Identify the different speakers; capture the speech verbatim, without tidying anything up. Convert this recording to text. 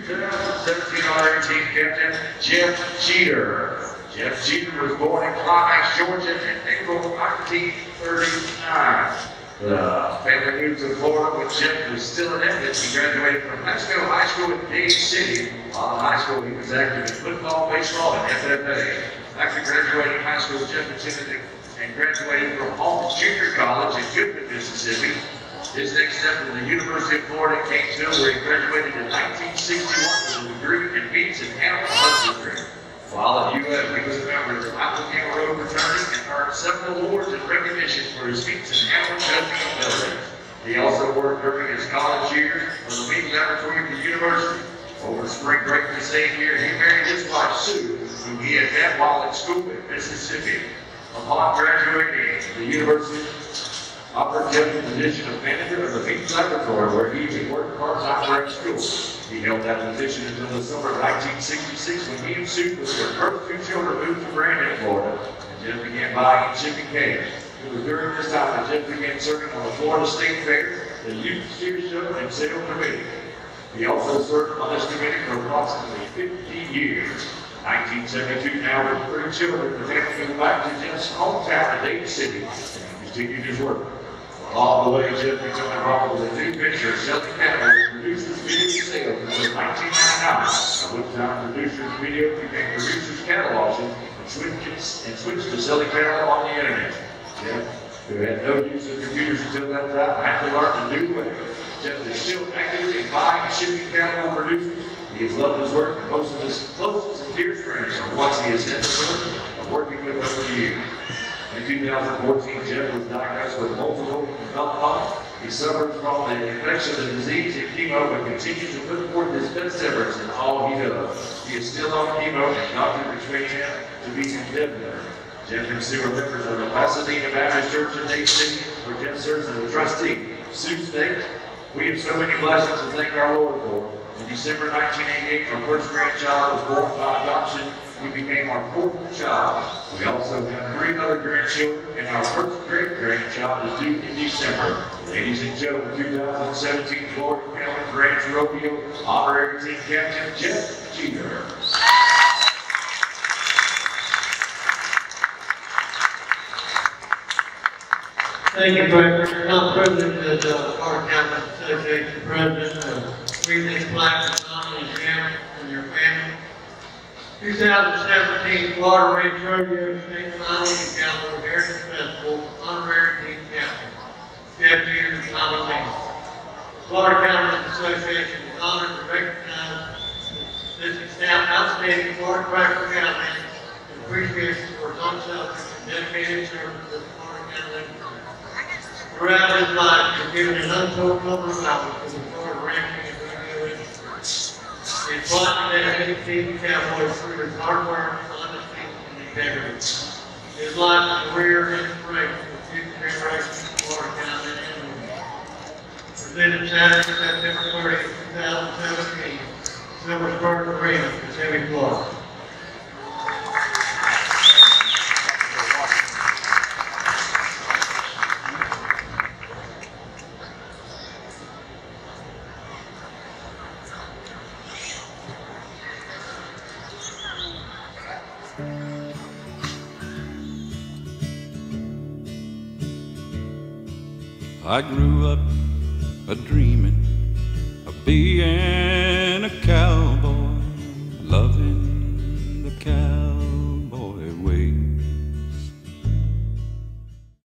Speaker 1: two thousand seventeen honorary team captain, Jeff Jeter. Jeff Jeter was born in Climax, Georgia in April nineteen thirty-nine. The family moved to Florida when Jeff was still in Memphis. He graduated from Mexico High School in Dade City. While in high school, he was active in football, baseball, and F F A. After graduating high school, Jeff attended and graduated from Holmes Junior College in Goodman, Mississippi. His next step in the University of Florida came to where he graduated in nineteen sixty-one with a degree in beans and animal husbandry. While at U F, he was a member of the Appalachian Road fraternity and earned several awards and recognition for his feats in animal judging ability. He also worked during his college years for the meat laboratory at the university. Over spring break the same year, he married his wife Sue, whom he had met while in school in Mississippi. Upon graduating from the university, offered Jeff the position of manager of the meat laboratory where he had worked part-time during school. He held that position until the summer of nineteen sixty-six when he and Sue, with their first two children, moved to Brandon, Florida, and Jeff began buying and shipping calves. It was during this time that Jeff began serving on the Florida State Fair, the Youth Steer Show, and Sale Committee. He also served on this committee for approximately fifteen years. nineteen seventy-two, now with three children, the family moved back to Jeff's hometown of Dade City and continued his work. Along the way, Jeff became involved with a new venture, selling cattle with producers video sales until nineteen ninety-nine, at which time producers video became producers cattle auction and switched, and switched to selling cattle on the internet. Jeff, who had no use of computers until that time, had to learn a new way. Jeff is still active in buying and shipping cattle on producers. He has loved his work, and most of his closest and dearest friends are ones he has had the privilege of working with over the years. In two thousand fourteen, Jeff was diagnosed with multiple myeloma. He suffered from the infection of the disease and chemo, but continues to put forth his best efforts in all he does. He is still on chemo, and doctors expect him to be indefinite. Jeff and Sue are members of the Pasadena Baptist Church in Dade City, where Jeff serves as a trustee. Sue states, "We have so many blessings to thank our Lord for. In December nineteen eighty-eight, our first grandchild was born by adoption. He became our fourth child. We also have three other grandchildren, and our first great-grandchild is due in December. Ladies and gentlemen, two thousand seventeen Florida Cowman Ranch Rodeo honorary team captain, Jeff Jeter."
Speaker 2: Thank you, Director. I'm privileged as uh, Florida Cowman Association President of Reading Black and Nominee Jim and your family. two thousand seventeen Florida Ranch Rodeo State Nominee Cowboy Heritage Festival honorary team captain, Jeff Jeter nominee. Florida Cowman Association is honored to recognize this outstanding Florida Cracker Cowman and appreciation for his unselfish and dedicated service to the Florida Cowman. Throughout his life, he has given an untold number of hours to the Florida ranching and rodeo industry. He has fought and dedicated team Cowboys through his hard work, honesty, and integrity. His life and career is inspiration for future generations of Florida Cowmen and women. Presented Saturday, September thirtieth, two thousand seventeen, Silver Spur Arena, Kissimmee, Florida.
Speaker 3: I grew up a dreaming of being